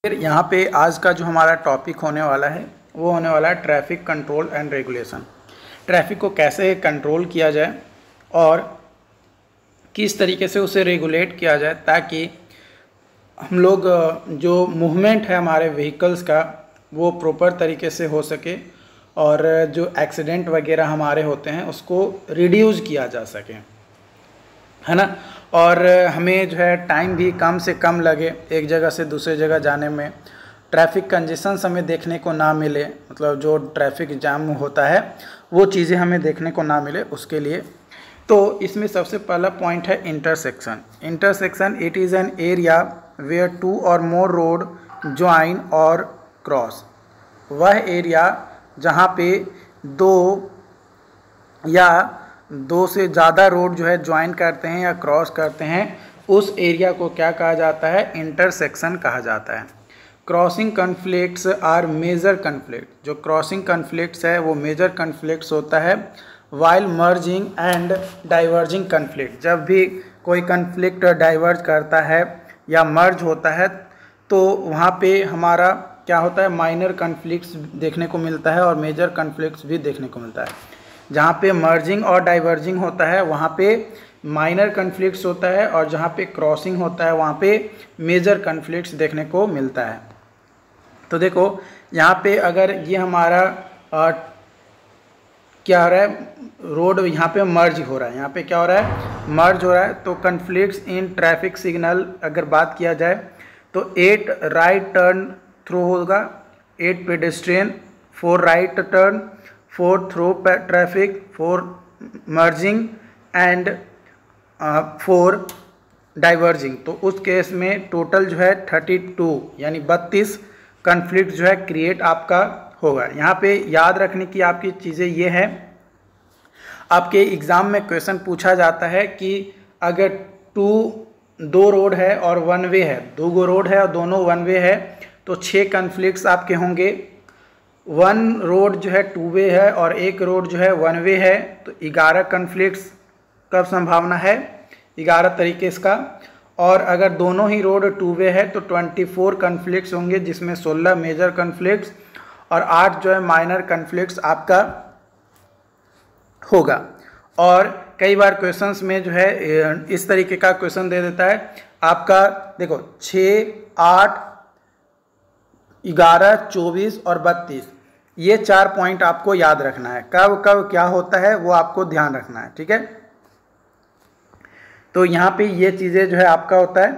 फिर यहाँ पे आज का जो हमारा टॉपिक होने वाला है वो होने वाला है traffic control and regulation. Traffic को कैसे कंट्रोल किया जाए और किस तरीके से उसे रेगुलेट किया जाए ताकि हम लोग जो मूवमेंट है हमारे व्हीकल्स का वो प्रॉपर तरीके से हो सके और जो एक्सीडेंट वगैरह हमारे होते हैं उसको रिड्यूस किया जा सके, है ना। और हमें जो है टाइम भी कम से कम लगे एक जगह से दूसरे जगह जाने में, ट्रैफिक कंजेशंस हमें देखने को ना मिले, मतलब जो ट्रैफिक जाम होता है वो चीज़ें हमें देखने को ना मिले उसके लिए। तो इसमें सबसे पहला पॉइंट है intersection. Intersection it is an area where two or more road join or cross. वह एरिया जहाँ पे दो से ज़्यादा रोड जो है ज्वाइन करते हैं या क्रॉस करते हैं, उस एरिया को क्या कहा जाता है? इंटरसेक्शन कहा जाता है। Crossing conflicts are major conflict. जो क्रॉसिंग कन्फ्लिक्ट्स है वो मेजर कन्फ्लिक्ट्स होता है। While merging and diverging conflict, जब भी कोई कन्फ्लिक्ट डाइवर्ज करता है या मर्ज होता है तो वहाँ पे हमारा क्या होता है? माइनर कन्फ्लिक्ट्स देखने को मिलता है और मेजर कन्फ्लिक्ट्स भी देखने को मिलता है। जहाँ पे मर्जिंग और डाइवर्जिंग होता है वहाँ पे माइनर कन्फ्लिक्ट्स होता है और जहाँ पे क्रॉसिंग होता है वहाँ पे मेजर कन्फ्लिक्ट्स देखने को मिलता है। तो देखो यहाँ पे अगर ये हमारा क्या हो रहा है, रोड यहाँ पे मर्ज हो रहा है, यहाँ पे क्या हो रहा है? मर्ज हो रहा है। तो कन्फ्लिक्ट्स इन ट्रैफिक सिग्नल अगर बात किया जाए तो 8 राइट टर्न थ्रो होगा, 8 pedestrian, 4 right turn, 4 through traffic, 4 merging and 4 diverging. तो उस केस में टोटल जो है 32 यानी 32 कन्फ्लिक्ट जो है क्रिएट आपका होगा। यहाँ पे याद रखने की आपकी चीज़ें ये है, आपके एग्ज़ाम में क्वेश्चन पूछा जाता है कि अगर दो रोड है और वन वे है, दो रोड है और दोनों वन वे है तो 6 कन्फ्लिक्ट्स आपके होंगे। वन रोड जो है 2 वे है और एक रोड जो है 1 वे है तो 11 कन्फ्लिक्ट्स का संभावना है, 11 तरीके इसका। और अगर दोनों ही रोड 2 वे है तो 24 कन्फ्लिक्ट्स होंगे, जिसमें 16 मेजर कन्फ्लिक्ट्स और 8 जो है माइनर कन्फ्लिक्ट्स आपका होगा। और कई बार क्वेश्चंस में जो है इस तरीके का क्वेश्चन दे देता है आपका, देखो 6, 8, 11, 24 और 32, ये 4 पॉइंट आपको याद रखना है। कब कब क्या होता है वो आपको ध्यान रखना है, ठीक है। तो यहाँ पे ये चीज़ें जो है आपका होता है।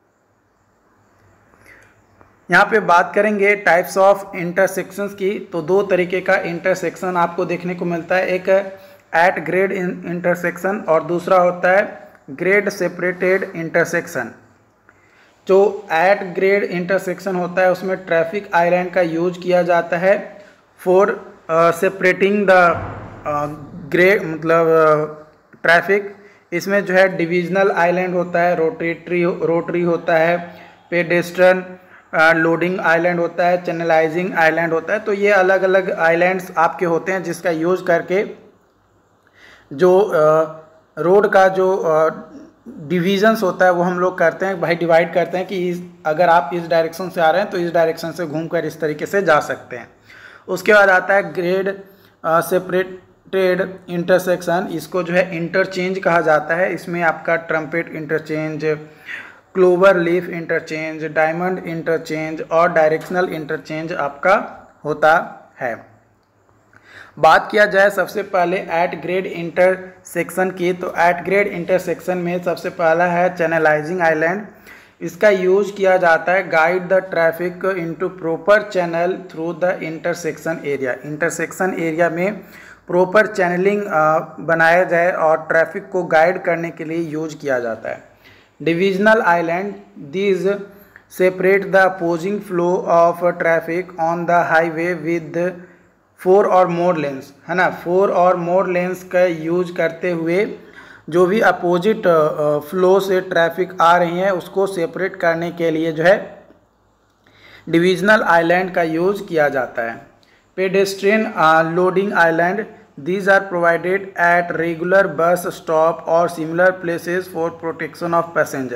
यहाँ पे बात करेंगे टाइप्स ऑफ इंटरसेक्शंस की, तो 2 तरीके का इंटरसेक्शन आपको देखने को मिलता है। एक एट ग्रेड इंटरसेक्शन और दूसरा होता है ग्रेड सेपरेटेड इंटरसेक्शन। जो एट ग्रेड इंटरसेक्शन होता है उसमें ट्रैफिक आइलैंड का यूज किया जाता है फॉर सेपरेटिंग द ग्रेड मतलब ट्रैफिक। इसमें जो है डिविजनल आइलैंड होता है, रोटरी होता है, पेडेस्ट्रियन लोडिंग आइलैंड होता है, चैनलाइजिंग आइलैंड होता है। तो ये अलग अलग आइलैंड्स आपके होते हैं जिसका यूज करके जो रोड का जो डिविजन्स होता है वो हम लोग करते हैं, भाई डिवाइड करते हैं कि अगर आप इस डायरेक्शन से आ रहे हैं तो इस डायरेक्शन से घूमकर इस तरीके से जा सकते हैं। उसके बाद आता है ग्रेड सेपरेटेड इंटरसेक्शन। इसको जो है इंटरचेंज कहा जाता है। इसमें आपका trumpet interchange, clover leaf interchange, diamond interchange और डायरेक्शनल इंटरचेंज आपका होता है। बात किया जाए सबसे पहले एट ग्रेड इंटरसेक्शन की, तो एट ग्रेड इंटरसेक्शन में सबसे पहला है चैनलाइजिंग आइलैंड। इसका यूज किया जाता है guide the traffic into proper channel through the intersection area. Intersection area में प्रॉपर चैनलिंग बनाया जाए और ट्रैफिक को गाइड करने के लिए यूज किया जाता है। Divisional island, these separate the opposing flow of traffic on the highway with 4 or more lens, है ना। 4 और मोर लेन्स का यूज करते हुए जो भी अपोजिट फ्लो से ट्रैफिक आ रही है उसको सेपरेट करने के लिए जो है डिविजनल आइलैंड का यूज किया जाता है। Pedestrian loading island, these are provided at regular bus stop or similar places for protection of passenger।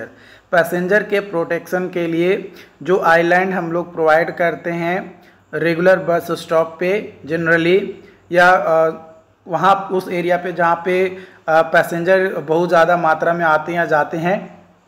Passenger के प्रोटेक्शन के लिए जो आइलैंड हम लोग प्रोवाइड करते हैं रेगुलर बस स्टॉप पे जनरली, या वहाँ उस एरिया पे जहाँ पे पैसेंजर बहुत ज़्यादा मात्रा में आते हैं या जाते हैं,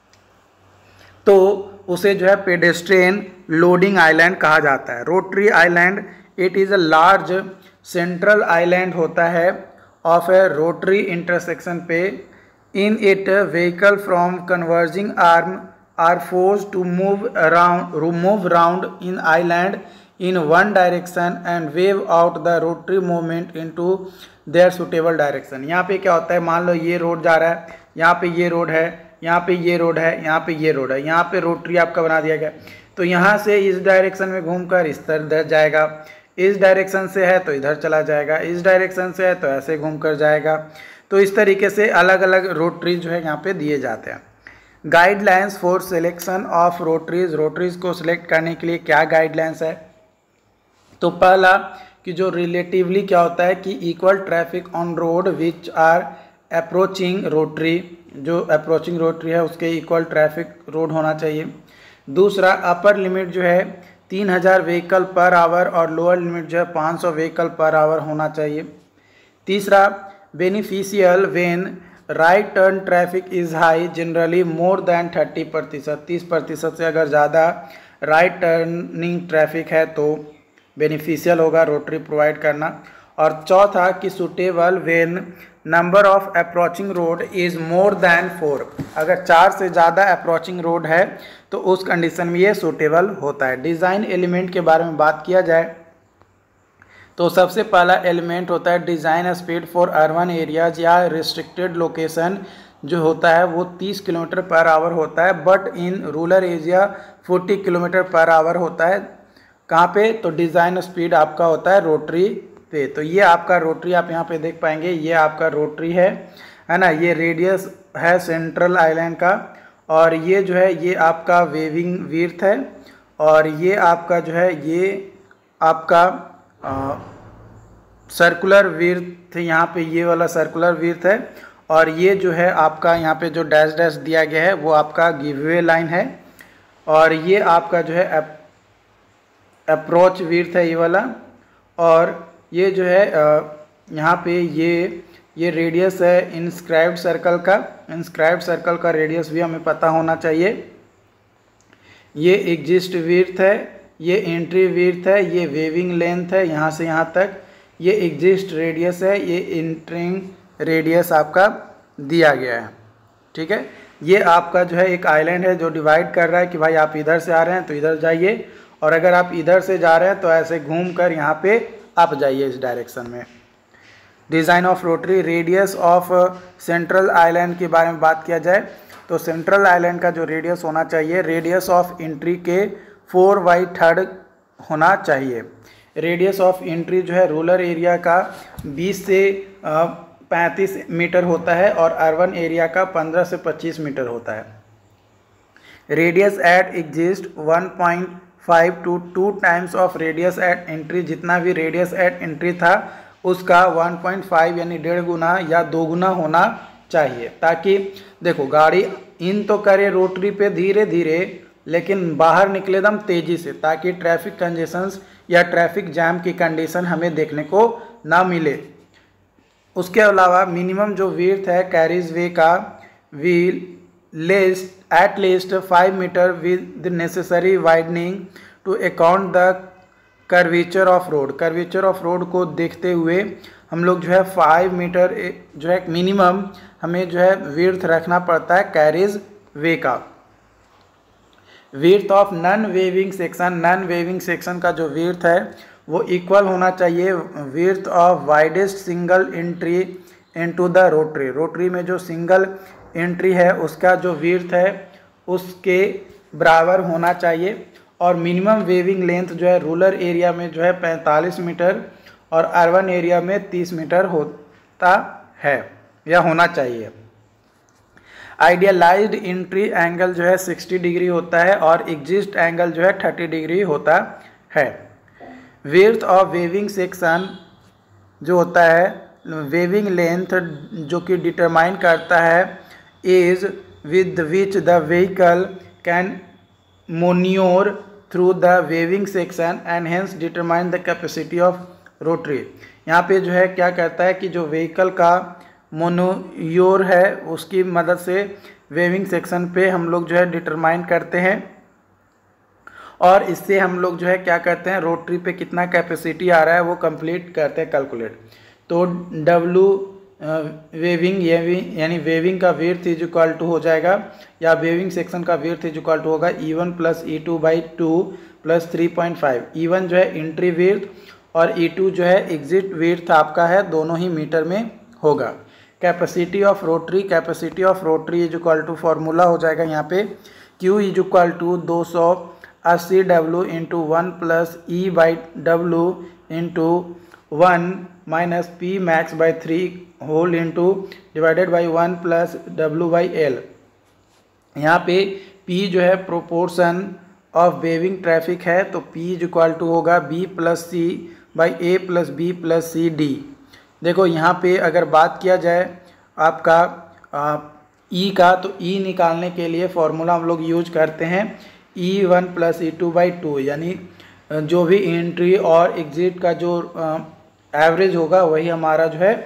तो उसे जो है पेडेस्ट्रियन लोडिंग आइलैंड कहा जाता है। Rotary island it is a large central island होता है ऑफ ए रोटरी इंटरसेक्शन पे। In it vehicle from converging arm are force to move round in island in one direction and wave out the rotary movement into their suitable direction। यहाँ पे क्या होता है, मान लो ये रोड जा रहा है, यहाँ पे ये रोड है, यहाँ पे ये रोड है, यहाँ पे ये रोड है, यहाँ पे रोटरी आपका बना दिया गया, तो यहाँ से इस डायरेक्शन में घूमकर इस तरह इधर जाएगा, इस डायरेक्शन से है तो इधर चला जाएगा, इस डायरेक्शन से है तो ऐसे घूमकर जाएगा। तो इस तरीके से अलग अलग रोटरी जो है यहाँ पे दिए जाते हैं। Guidelines for selection of rotaries, rotaries को सिलेक्ट करने के लिए क्या गाइडलाइंस है? तो पहला कि जो रिलेटिवली क्या होता है कि equal traffic on road which are approaching rotary, जो अप्रोचिंग रोटरी है उसके इक्वल ट्रैफिक रोड होना चाहिए। दूसरा अपर लिमिट जो है 3000 व्हीकल पर आवर और लोअर लिमिट जो है 500 व्हीकल पर आवर होना चाहिए। तीसरा beneficial when right turn traffic is high generally more than 30%, 30% से अगर ज़्यादा राइट टर्निंग ट्रैफिक है तो बेनिफिशियल होगा रोटरी प्रोवाइड करना। और चौथा कि suitable when number of approaching road is more than 4, अगर 4 से ज़्यादा अप्रोचिंग रोड है तो उस कंडीशन में ये सूटेबल होता है। डिज़ाइन एलिमेंट के बारे में बात किया जाए तो सबसे पहला एलिमेंट होता है design speed for urban areas या रिस्ट्रिक्टेड लोकेशन, जो होता है वो 30 किलोमीटर पर आवर होता है, but in rural area 40 kilometre per hour होता है। कहाँ पे? तो डिज़ाइन स्पीड आपका होता है रोटरी पे। तो ये आपका रोटरी आप यहाँ पे देख पाएंगे, ये आपका रोटरी है ना, ये रेडियस है सेंट्रल आइलैंड का, और ये जो है ये आपका वेविंग विड्थ है, और ये आपका जो है ये आपका सर्कुलर विड्थ, यहाँ पे ये वाला सर्कुलर विड्थ है, और ये जो है आपका यहाँ पे जो डैश डैश दिया गया है वो आपका गिववे लाइन है, और ये आपका जो है अप्रोच विड्थ है ये वाला, और ये जो है यहाँ पे ये रेडियस है इंस्क्राइब्ड सर्कल का, इंस्क्राइब्ड सर्कल का रेडियस भी हमें पता होना चाहिए। ये एग्जिस्ट विड्थ है, ये एंट्री विड्थ है, ये वेविंग लेंथ है यहाँ से यहाँ तक, ये एग्जिस्ट रेडियस है, ये एंट्रिंग रेडियस आपका दिया गया है। ठीक है, ये आपका जो है एक आइलैंड है जो डिवाइड कर रहा है कि भाई आप इधर से आ रहे हैं तो इधर जाइए, और अगर आप इधर से जा रहे हैं तो ऐसे घूम कर यहाँ पे आप जाइए इस डायरेक्शन में। Design of rotary, radius of central island के बारे में बात किया जाए तो सेंट्रल आइलैंड का जो रेडियस होना चाहिए, रेडियस ऑफ एंट्री के 4/3 होना चाहिए। रेडियस ऑफ एंट्री जो है रूरल एरिया का 20 से 35 मीटर होता है, और अर्बन एरिया का 15 से 25 मीटर होता है। Radius at exit 1.5 to 2 times of radius at entry, जितना भी रेडियस एट एंट्री था उसका 1.5 यानी 1.5 गुना या 2 गुना होना चाहिए, ताकि देखो गाड़ी इन तो करे रोटरी पे धीरे धीरे लेकिन बाहर निकले दम तेज़ी से, ताकि ट्रैफिक कंजेशंस या ट्रैफिक जैम की कंडीशन हमें देखने को ना मिले। उसके अलावा मिनिमम जो विड्थ है कैरिज वे का wheel least at least 5 metre with necessary widening to account the curvature of road. Curvature of road को देखते हुए हम लोग जो है 5 मीटर जो है मिनिमम हमें जो है विड्थ रखना पड़ता है कैरिज वे का। Width of non weaving section, non weaving section का जो विड्थ है वो इक्वल होना चाहिए width of widest single entry into the rotary. Rotary में जो सिंगल एंट्री है उसका जो विड्थ है उसके बराबर होना चाहिए, और मिनिमम वेविंग लेंथ जो है रूरल एरिया में जो है 45 मीटर और अर्बन एरिया में 30 मीटर होता है या होना चाहिए। आइडियलाइज्ड एंट्री एंगल जो है 60 डिग्री होता है और एग्जिस्ट एंगल जो है 30 डिग्री होता है। विड्थ ऑफ वेविंग सेक्शन जो होता है वेविंग लेंथ जो कि डिटरमाइन करता है is with which the vehicle can maneuver through the waving section and hence determine the capacity of rotary। यहाँ पे जो है क्या कहता है कि जो व्हीकल का मोनोयोर है उसकी मदद से वेविंग सेक्शन पे हम लोग जो है डिटरमाइन करते हैं और इससे हम लोग जो है क्या करते हैं रोटरी पे कितना कैपेसिटी आ रहा है वो कंप्लीट करते हैं कैलकुलेट। तो डब्लू वेविंग यानी वेविंग का विड्थ इज इक्वल टू हो जाएगा या वेविंग सेक्शन का विड्थ इज इक्वल टू होगा E1 plus E2/2 plus 3.5। E1 जो है एंट्री विड्थ और E2 जो है एग्जिट विड्थ आपका है, दोनों ही मीटर में होगा। Capacity of rotary is equal to formula हो जाएगा यहाँ पे Q is equal to 280 W into 1 plus E/W into 1 minus P max by 3 whole into divided by 1 plus W/L। यहाँ पे P जो है प्रोपोर्शन ऑफ वेविंग ट्रैफिक है तो P इज इक्वल टू होगा B plus C by A plus B plus C D। देखो यहाँ पे अगर बात किया जाए आपका E का तो E निकालने के लिए फॉर्मूला हम लोग यूज करते हैं E1 प्लस E2/2 यानी जो भी एंट्री और एग्जिट का जो एवरेज होगा वही हमारा जो है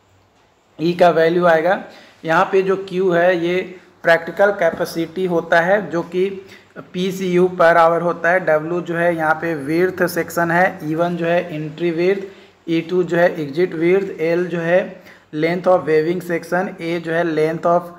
E का वैल्यू आएगा। यहाँ पे जो Q है ये प्रैक्टिकल कैपेसिटी होता है जो कि PCU पर आवर होता है। W जो है यहाँ पे विड्थ सेक्शन है, E1 जो है एंट्री विड्थ, E2 जो है एग्जिट विड्थ, L जो है length of weaving section, A जो है लेंथ ऑफ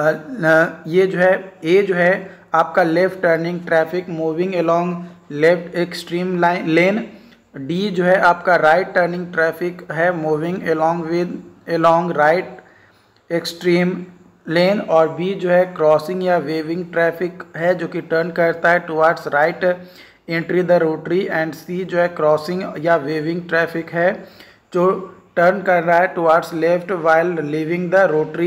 ये जो है A जो है आपका left turning traffic moving along left extreme lane, D जो है आपका राइट टर्निंग ट्रैफिक है moving along right extreme lane और B जो है क्रॉसिंग या वेविंग ट्रैफिक है जो कि टर्न करता है towards right entry the rotary and C जो है क्रॉसिंग या वेविंग ट्रैफिक है जो टर्न कर रहा है towards left while leaving the rotary.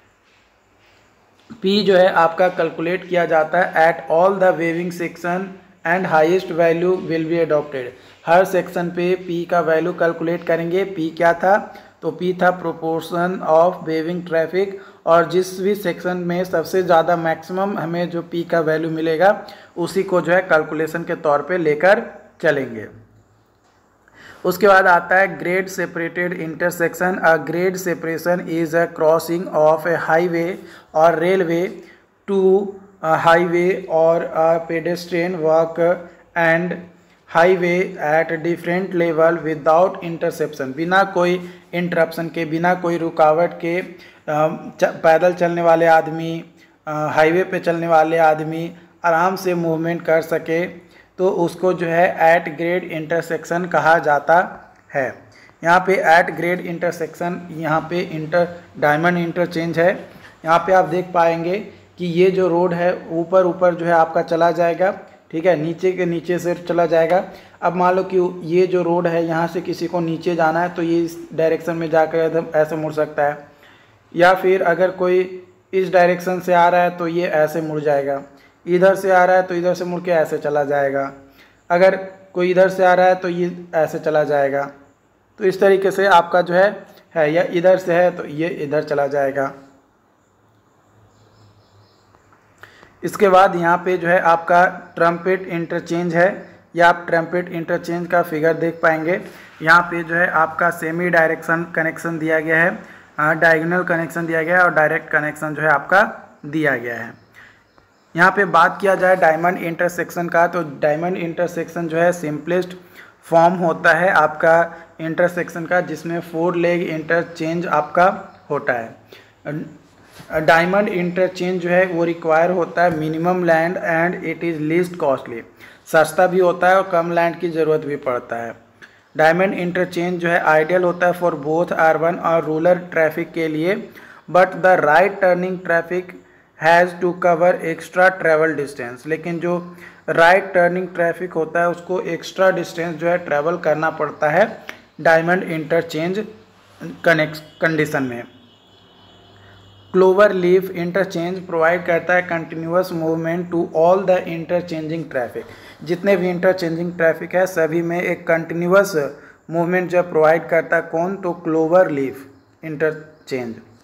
P जो है आपका कैलकुलेट किया जाता है at all the weaving section and highest value will be adopted. हर सेक्शन पे P का वैल्यू कैलकुलेट करेंगे। P क्या था तो P था प्रोपोर्शन ऑफ वेविंग ट्रैफिक और जिस भी सेक्शन में सबसे ज़्यादा मैक्सिमम हमें जो P का वैल्यू मिलेगा उसी को जो है कैलकुलेशन के तौर पे लेकर चलेंगे। उसके बाद आता है grade separated intersection. A grade separation is a crossing of a highway और रेलवे टू हाईवे और a pedestrian walk and highway at different level without interception. बिना कोई इंटरप्शन के, बिना कोई रुकावट के पैदल चलने वाले आदमी, हाईवे पे चलने वाले आदमी आराम से मूवमेंट कर सके तो उसको जो है एट ग्रेड इंटरसेक्शन कहा जाता है। यहाँ पे एट ग्रेड इंटरसेक्शन, यहाँ पे डायमंड इंटरचेंज है। यहाँ पे आप देख पाएंगे कि ये जो रोड है ऊपर जो है आपका चला जाएगा, ठीक है, नीचे के नीचे से चला जाएगा। अब मान लो कि ये जो रोड है यहाँ से किसी को नीचे जाना है तो ये इस डायरेक्शन में जाकर एकदम ऐसे मुड़ सकता है, या फिर अगर कोई इस डायरेक्शन से आ रहा है तो ये ऐसे मुड़ जाएगा, इधर से आ रहा है तो इधर से मुड़ के ऐसे चला जाएगा, अगर कोई इधर से आ रहा है तो ये ऐसे चला जाएगा। तो इस तरीके से आपका जो है या इधर से है तो ये इधर चला जाएगा। इसके बाद यहाँ पे जो है आपका ट्रम्पेट इंटरचेंज है, या आप ट्रम्पेट इंटरचेंज का फिगर देख पाएंगे। यहाँ पे जो है आपका सेमी डायरेक्शन कनेक्शन दिया गया है, डायगोनल कनेक्शन दिया गया है और डायरेक्ट कनेक्शन जो है आपका दिया गया है। यहाँ पे बात किया जाए डायमंड इंटरसेक्शन का तो डायमंड इंटरसेक्शन जो है सिंपलेस्ट फॉर्म होता है आपका इंटरसेक्शन का, जिसमें 4 लेग इंटरचेंज आपका होता है। डायमंड इंटरचेंज जो है वो रिक्वायर होता है minimum land and it is least costly, सस्ता भी होता है और कम लैंड की ज़रूरत भी पड़ता है। डायमंड इंटरचेंज जो है आइडियल होता है फॉर बोथ अर्बन और रूरल ट्रैफिक के लिए, but the right turning traffic has to cover extra travel distance. लेकिन जो राइट टर्निंग ट्रैफिक होता है उसको एक्स्ट्रा डिस्टेंस जो है ट्रैवल करना पड़ता है डायमंड इंटरचेंज कंडीशन में। क्लोवर लीफ इंटरचेंज प्रोवाइड करता है continuous movement to all the interchanging traffic. जितने भी इंटरचेंजिंग ट्रैफिक है सभी में एक कंटिन्यूअस मूवमेंट जो प्रोवाइड करता है कौन, तो clover leaf interchange.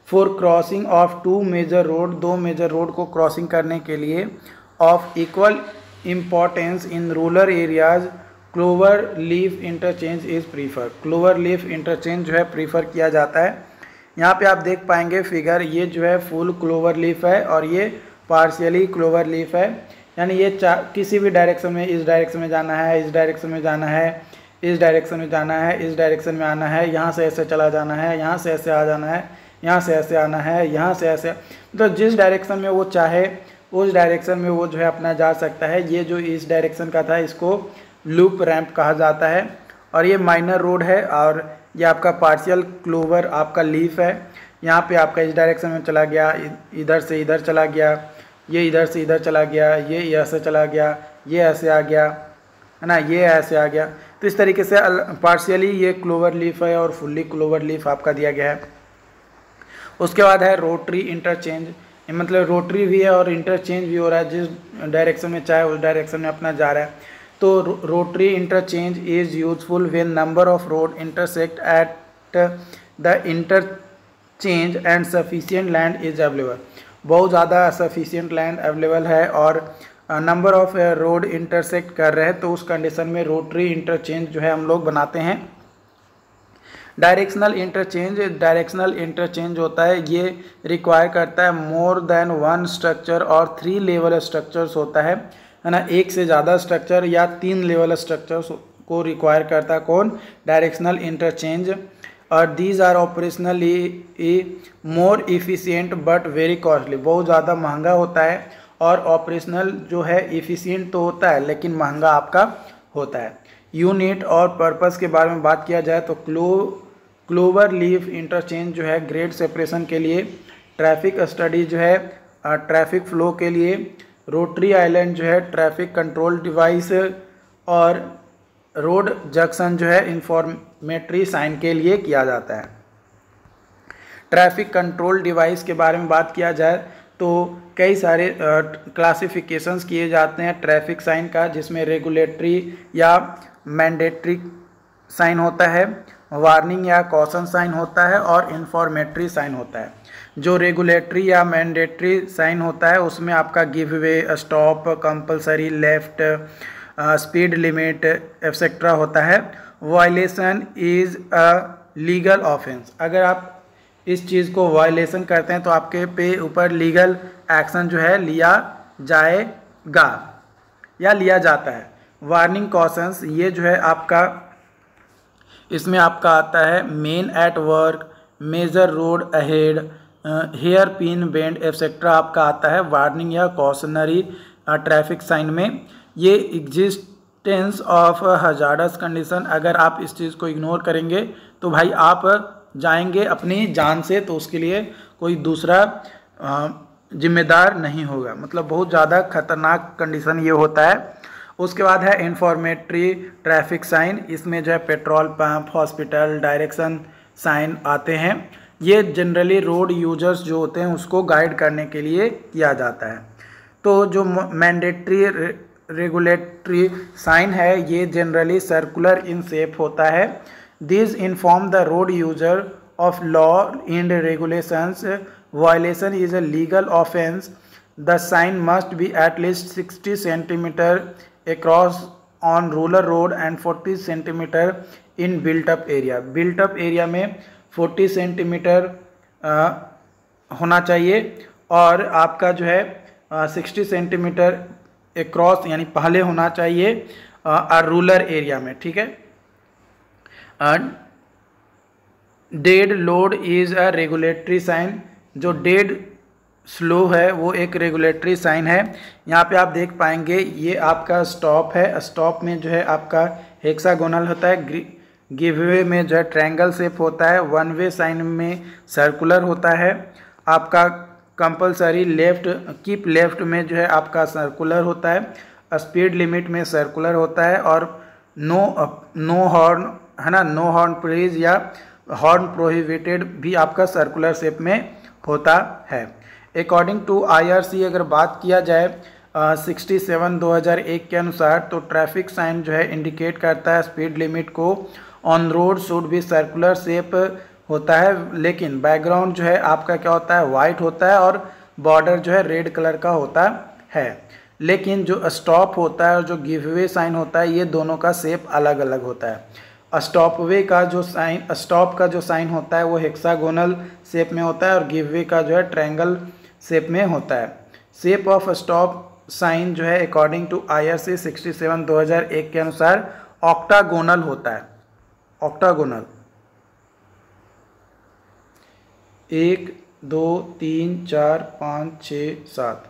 For crossing of two major road, दो मेजर रोड को क्रॉसिंग करने के लिए, of equal importance in rural areas clover leaf interchange is prefer. Clover leaf interchange जो है प्रीफर किया जाता है। यहाँ पे आप देख पाएंगे फिगर, ये जो है फुल क्लोवर लीफ है और ये पार्शियली क्लोवर लीफ है, यानी ये किसी भी डायरेक्शन में, इस डायरेक्शन में जाना है, इस डायरेक्शन में जाना है, इस डायरेक्शन में जाना है, इस डायरेक्शन में आना है, यहाँ से ऐसे चला जाना है, यहाँ से ऐसे आ जाना है, यहाँ से ऐसे आना है, यहाँ से ऐसे, तो जिस डायरेक्शन में वो चाहे उस डायरेक्शन में वो जो है अपना जा सकता है। ये जो इस डायरेक्शन का था इसको लूप रैंप कहा जाता है और ये माइनर रोड है और ये आपका पार्शियल क्लोवर आपका लीफ है। यहाँ पे आपका इस डायरेक्शन में चला गया, इधर से इधर चला गया, ये इधर से इधर चला गया, ये ऐसे चला गया, ये ऐसे आ गया, है ना, ये ऐसे आ गया। तो इस तरीके से पार्शियली ये क्लोवर लीफ है और फुल्ली क्लोवर लीफ आपका दिया गया है। उसके बाद है रोटरी इंटरचेंज, मतलब रोटरी भी है और इंटरचेंज भी हो रहा है, जिस डायरेक्शन में चाहे उस डायरेक्शन में अपना जा रहा है। तो rotary interchange is useful when number of road intersect at the interchange and sufficient land is available. बहुत ज़्यादा सफिशिएंट लैंड अवेलेबल है और नंबर ऑफ रोड इंटरसेक्ट कर रहे हैं, तो उस कंडीशन में रोटरी इंटरचेंज जो है हम लोग बनाते हैं। डायरेक्शनल इंटरचेंज होता है, ये रिक्वायर करता है मोर देन वन स्ट्रक्चर और 3 लेवल स्ट्रक्चर्स होता है ना, एक से ज़्यादा स्ट्रक्चर या 3 लेवल स्ट्रक्चर्स को रिक्वायर करता है कौन, डायरेक्शनल इंटरचेंज। और these are operationally more efficient but very costly, बहुत ज़्यादा महंगा होता है और ऑपरेशनल जो है इफ़िशियंट तो होता है लेकिन महंगा आपका होता है। यूनिट और पर्पस के बारे में बात किया जाए तो क्लोवर लीफ इंटरचेंज जो है ग्रेड सेपरेशन के लिए, ट्रैफिक स्टडी जो है ट्रैफिक फ्लो के लिए, रोटरी आइलैंड जो है ट्रैफिक कंट्रोल डिवाइस और रोड जंक्शन जो है इंफॉर्मेटरी साइन के लिए किया जाता है। ट्रैफिक कंट्रोल डिवाइस के बारे में बात किया जाए तो कई सारे क्लासिफिकेशंस किए जाते हैं ट्रैफिक साइन का, जिसमें रेगुलेटरी या मैंडेटरी साइन होता है, वार्निंग या कॉशन साइन होता है और इंफॉर्मेटरी साइन होता है। जो रेगुलेटरी या मैंडेटरी साइन होता है उसमें आपका give way, stop, compulsory, left, speed limit etcetera होता है। Violation is a legal offence, अगर आप इस चीज़ को वायलेशन करते हैं तो आपके पे ऊपर लीगल एक्शन जो है लिया जाएगा या लिया जाता है। वार्निंग कॉशंस, ये जो है आपका इसमें आपका आता है men at work, major road ahead, hairpin bend etcetera आपका आता है वार्निंग या कॉशनरी ट्रैफिक साइन में। ये एग्जिस्टेंस ऑफ हजार्डस कंडीशन, अगर आप इस चीज़ को इग्नोर करेंगे तो भाई आप जाएंगे अपनी जान से, तो उसके लिए कोई दूसरा जिम्मेदार नहीं होगा, मतलब बहुत ज़्यादा खतरनाक कंडीशन ये होता है। उसके बाद है इंफॉर्मेटरी ट्रैफिक साइन, इसमें जो है petrol pump, hospital, direction sign आते हैं। ये जनरली रोड यूजर्स जो होते हैं उसको गाइड करने के लिए किया जाता है। तो जो मैंडेटरी रेगुलेटरी साइन है ये जनरली सर्कुलर इन शेप होता है। This inform the road user of law and regulations, violation is a legal offence, the sign must be at least 60 centimetre across on rural road and 40 centimetre in built up area। built up area में 40 centimetre होना चाहिए और आपका जो है 60 centimetre across यानी पहले होना चाहिए रूरल एरिया में, ठीक है। डेड लोड इज़ अ रेगुलेटरी साइन, जो डेड स्लो है वो एक रेगुलेटरी साइन है। यहाँ पे आप देख पाएंगे ये आपका स्टॉप है, स्टॉप में जो है आपका हेक्सागोनल होता है, गिववे में जो है ट्रायंगल शेप होता है, वन वे साइन में सर्कुलर होता है, आपका कंपलसरी लेफ्ट कीप लेफ्ट में जो है आपका सर्कुलर होता है, स्पीड लिमिट में सर्कुलर होता है और नो हॉर्न है ना, नो हॉर्न प्लीज या हॉर्न प्रोहिबिटेड भी आपका सर्कुलर शेप में होता है। अकॉर्डिंग टू IRC अगर बात किया जाए 67/2001 के अनुसार तो ट्रैफिक साइन जो है इंडिकेट करता है स्पीड लिमिट को, on road should be circular shape होता है, लेकिन बैकग्राउंड जो है आपका क्या होता है, वाइट होता है और बॉर्डर जो है रेड कलर का होता है। लेकिन जो स्टॉप होता है और जो गिव वे साइन होता है, ये दोनों का शेप अलग अलग होता है। स्टॉप का जो साइन होता है वो हेक्सागोनल शेप में होता है और गिव वे का जो है ट्रायंगल शेप में होता है। शेप ऑफ स्टॉप साइन जो है अकॉर्डिंग टू IRC 67 2001 के अनुसार ऑक्टागोनल होता है। ऑक्टागोनल 1 2 3 4 5 6 7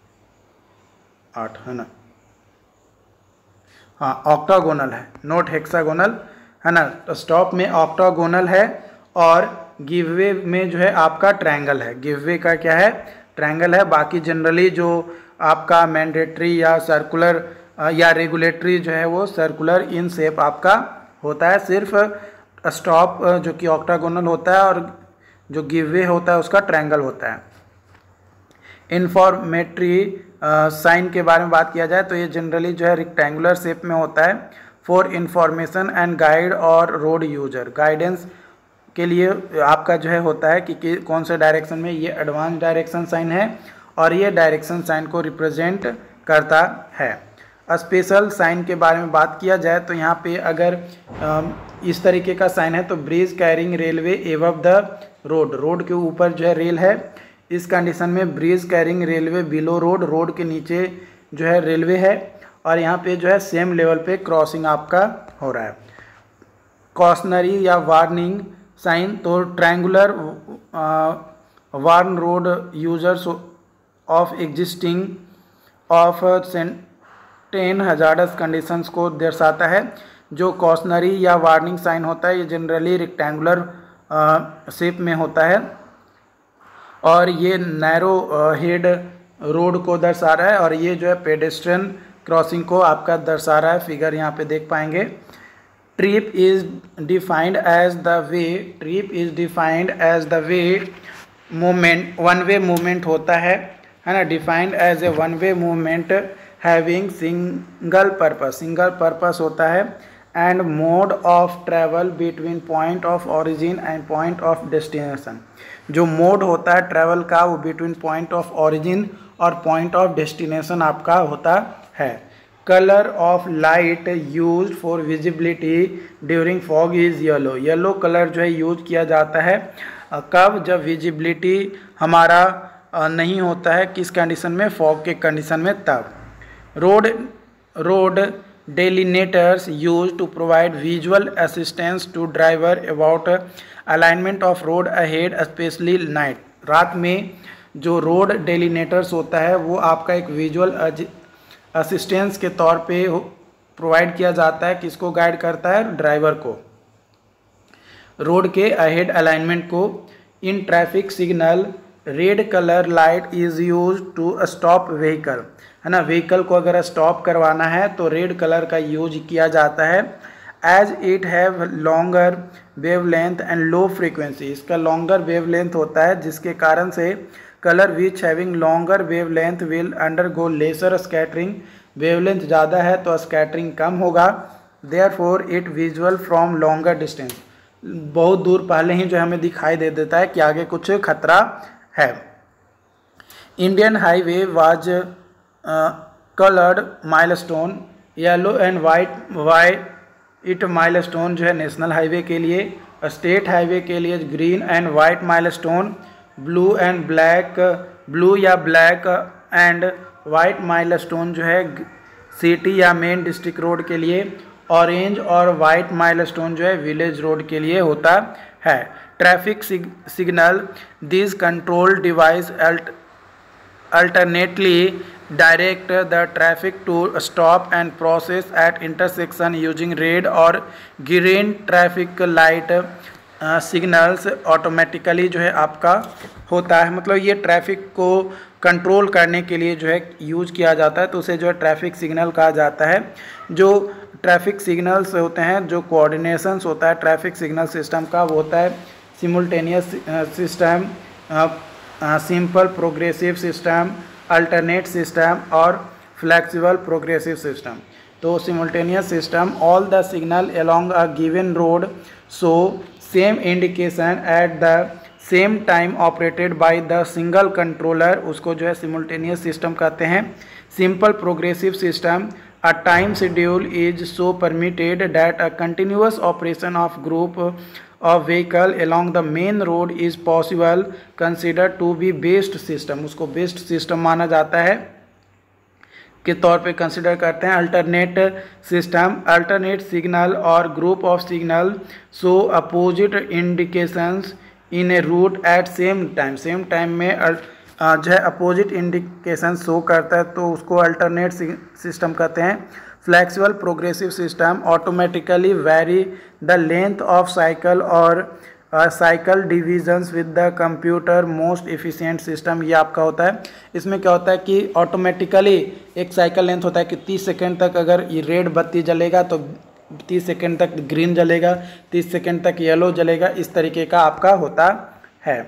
8 है ना, हाँ ऑक्टागोनल है, नोट हेक्सागोनल है ना। तो स्टॉप में ऑक्टागोनल है और गिववे में जो है आपका ट्रायंगल है। गिववे का क्या है, ट्रायंगल है। बाकी जनरली जो आपका मैंडेटरी या सर्कुलर या रेगुलेटरी जो है वो सर्कुलर इन शेप आपका होता है। सिर्फ स्टॉप जो कि ऑक्टागोनल होता है और जो गिववे होता है उसका ट्रायंगल होता है। इन्फॉर्मेटरी साइन के बारे में बात किया जाए तो ये जनरली जो है रेक्टेंगुलर शेप में होता है फॉर इंफॉर्मेशन एंड गाइड और रोड यूजर। गाइडेंस के लिए आपका जो है होता है कि कौन से डायरेक्शन में, ये एडवांस डायरेक्शन साइन है और ये डायरेक्शन साइन को रिप्रेजेंट करता है। स्पेशल साइन के बारे में बात किया जाए तो यहाँ पे अगर इस तरीके का साइन है तो bridge carrying railway above the road, road के ऊपर जो है रेल है, इस कंडीशन में bridge carrying railway below road, road के नीचे जो है रेलवे है और यहाँ पे जो है सेम लेवल पे क्रॉसिंग आपका हो रहा है। कॉशनरी या वार्निंग साइन तो triangular warn road users of existing of 10 hazardous conditions को दर्शाता है। जो कॉशनरी या वार्निंग साइन होता है ये जनरली रेक्टेंगुलर शेप में होता है और ये नैरो हेड रोड को दर्शा रहा है और ये जो है पेडेस्ट्रियन क्रॉसिंग को आपका दर्शा रहा है। फिगर यहाँ पे देख पाएंगे। Trip is defined as the way movement, one way movement होता है ना। Defined as a one way movement having single purpose होता है and mode of travel between point of origin and point of destination. जो mode होता है travel का वो बिटवीन पॉइंट ऑफ ओरिजिन और पॉइंट ऑफ डेस्टिनेशन आपका होता है। Colour of light used for visibility during fog is yellow. Yellow colour जो है यूज किया जाता है कब, जब विजिबिलिटी हमारा नहीं होता है, किस कंडीशन में, फॉग के कंडीशन में, तब। Road delineators use to provide visual assistance to driver about alignment of road ahead specially night. रात में जो रोड डेलिनेटर्स होता है वो आपका एक विजुअल असिस्टेंस के तौर पे प्रोवाइड किया जाता है। किसको गाइड करता है, ड्राइवर को, रोड के अहेड अलाइनमेंट को। In traffic signal red colour light is use to stop vehicle, है ना। व्हीकल को अगर स्टॉप करवाना है तो रेड कलर का यूज किया जाता है। As it have longer wavelength and low frequency, इसका लॉन्गर वेवलेंथ होता है जिसके कारण से colour which having longer wavelength will undergo lesser scattering. Wavelength ज़्यादा है तो स्कैटरिंग कम होगा। Therefore it visual from longer distance, बहुत दूर पहले ही जो हमें दिखाई दे देता है कि आगे कुछ खतरा है। Indian highway was coloured milestone yellow and white milestone जो है नेशनल हाईवे के लिए, स्टेट हाईवे के लिए green and white milestone, blue या ब्लैक एंड वाइट माइलस्टोन जो है सिटी या मेन डिस्ट्रिक्ट रोड के लिए, ऑरेंज और वाइट माइलस्टोन जो है विलेज रोड के लिए होता है। Traffic signal this control device alternately direct the traffic to stop and process at intersection using red और green traffic light signals automatically जो है आपका होता है। मतलब ये ट्रैफिक को कंट्रोल करने के लिए जो है यूज किया जाता है, तो उसे जो है ट्रैफिक सिग्नल कहा जाता है। जो ट्रैफिक सिग्नल्स होते हैं, जो कोऑर्डिनेशंस होता है ट्रैफिक सिग्नल सिस्टम का, वो होता है simultaneous system, simple progressive system, alternate system और फ्लेक्सिबल प्रोग्रेसिव सिस्टम। तो simultaneous system, all the signal along a given road so same indication at the same time operated by the single controller, उसको जो है simultaneous system कहते हैं। Simple progressive system, a time schedule is so permitted that a continuous operation of group of vehicle along the main road is possible, considered to be best system, उसको best system माना जाता है, के तौर पे consider करते हैं। Alternate system, alternate signal और group of signal so opposite indications in a route at same time, same time में जो है अपोजिट इंडिकेशन शो करता है तो उसको अल्टरनेट सिस्टम कहते हैं। Flexible progressive system, automatically very the length of cycle और cycle divisions with the computer most efficient system, ये आपका होता है। इसमें क्या होता है कि ऑटोमेटिकली एक साइकिल लेंथ होता है कि 30 सेकेंड तक अगर ये रेड बत्ती जलेगा तो 30 सेकेंड तक ग्रीन जलेगा, 30 सेकेंड तक येलो जलेगा, इस तरीके का आपका होता है।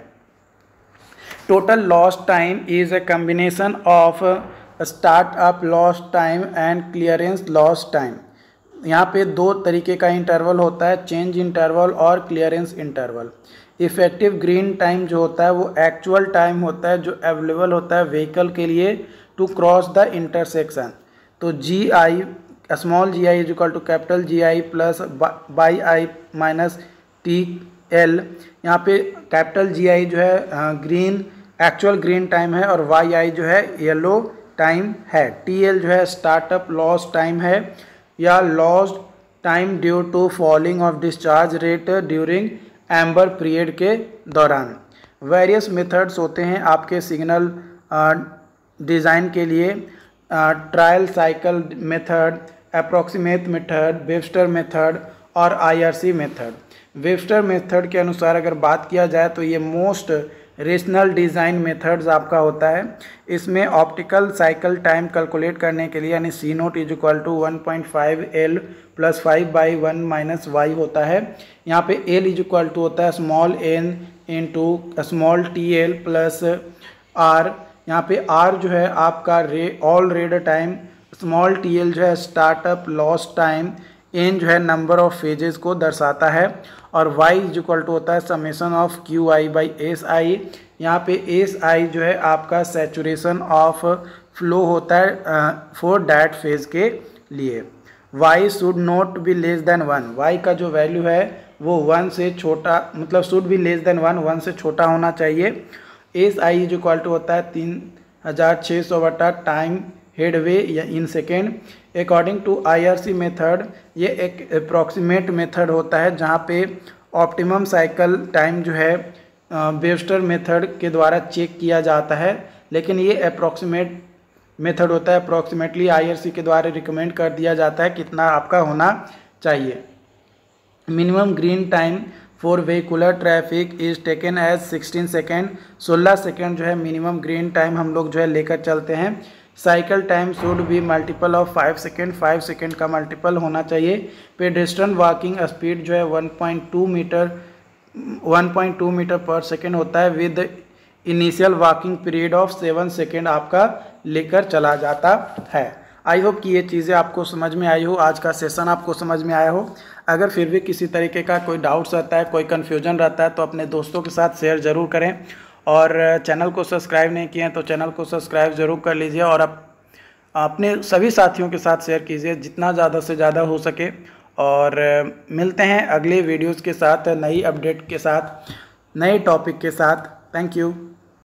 Total lost time is a combination of startup lost time and clearance lost time. यहाँ पे दो तरीके का इंटरवल होता है, चेंज इंटरवल और clearance interval. Effective green time जो होता है वो एक्चुअल टाइम होता है जो अवेलेबल होता है व्हीकल के लिए टू क्रॉस द इंटरसेक्शन। तो G I, small G I is equal to capital G I plus Y I minus T L. यहाँ पे कैपिटल जी आई जो है ग्रीन एक्चुअल ग्रीन टाइम है और वाई आई जो है येलो टाइम है। टी एल जो है स्टार्टअप लॉस टाइम है या lost time due to falling off discharge rate during amber period के दौरान। वेरियस मेथड्स होते हैं आपके सिग्नल डिज़ाइन के लिए, trial cycle method, approximate method, Webster method और आईआरसी मेथड। वेबस्टर मेथड के अनुसार अगर बात किया जाए तो ये मोस्ट रेशनल डिज़ाइन मेथड्स आपका होता है। इसमें ऑप्टिकल साइकिल टाइम कैलकुलेट करने के लिए यानी C naught is equal to 1.5 L plus 5/1 minus Y होता है। यहाँ पे एल इज इक्वल टू होता है small N into small T L plus R. यहाँ पे आर जो है आपका all red time, small T L जो है स्टार्टअप लॉस टाइम, एन जो है नंबर ऑफ फेजेस को दर्शाता है और y इज इक्वल टू होता है summation of Q I by S I. यहाँ पे एस आई जो है आपका सैचुरेशन ऑफ फ्लो होता है फॉर डैट फेज के लिए। y should not be less than 1, y का जो वैल्यू है वो 1 से छोटा, मतलब शुड बी लेस देन 1 से छोटा होना चाहिए। S I is equal to होता है 3600 बटा टाइम हेडवे या in second. According to IRC method ये एक अप्रॉक्सीमेट मेथड होता है जहाँ पे ऑप्टिमम साइकिल टाइम जो है वेबस्टर मेथड के द्वारा चेक किया जाता है, लेकिन ये अप्रॉक्सीमेट मेथड होता है। अप्रॉक्सीमेटली आईआरसी के द्वारा रिकमेंड कर दिया जाता है कितना आपका होना चाहिए। Minimum green time for vehicular traffic is taken as 16 second, 16 second जो है मिनिमम ग्रीन टाइम हम लोग जो है लेकर चलते हैं। Cycle time should be multiple of 5 second, 5 second का मल्टीपल होना चाहिए। पेडेस्ट्रियन वॉकिंग स्पीड जो है 1.2 मीटर पर सेकेंड होता है with initial walking period of 7 second आपका लेकर चला जाता है। आई होप कि ये चीज़ें आपको समझ में आई हो, आज का सेशन आपको समझ में आया हो। अगर फिर भी किसी तरीके का कोई डाउट्स रहता है, कोई कन्फ्यूजन रहता है तो अपने दोस्तों के साथ शेयर ज़रूर करें और चैनल को सब्सक्राइब नहीं किए हैं तो चैनल को सब्सक्राइब ज़रूर कर लीजिए और अपने सभी साथियों के साथ शेयर कीजिए जितना ज़्यादा से ज़्यादा हो सके। और मिलते हैं अगले वीडियोज़ के साथ, नई अपडेट के साथ, नए टॉपिक के साथ। Thank you.